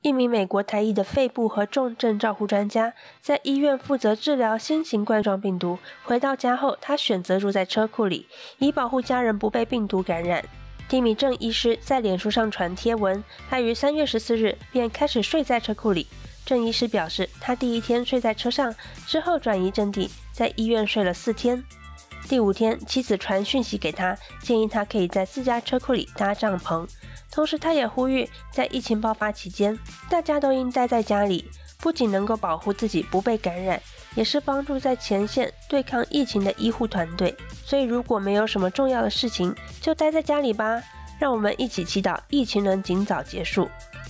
一名美国台裔的肺部和重症照护专家在医院负责治疗新型冠状病毒。回到家后，他选择住在车库里，以保护家人不被病毒感染。蒂米郑医师在脸书上传贴文，他于3月14日便开始睡在车库里。郑医师表示，他第1天睡在车上，之后转移阵地，在医院睡了4天。第5天，妻子传讯息给他，建议他可以在自家车库里搭帐篷。同时，他也呼吁，在疫情爆发期间，大家都应待在家里，不仅能够保护自己不被感染，也是帮助在前线对抗疫情的医护团队。所以，如果没有什么重要的事情，就待在家里吧。让我们一起祈祷疫情能尽早结束。